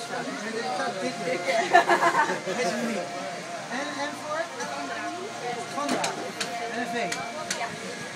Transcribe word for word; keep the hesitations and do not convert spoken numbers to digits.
staan. Dat dit is hem niet. En, en voor? Vandra. En een V.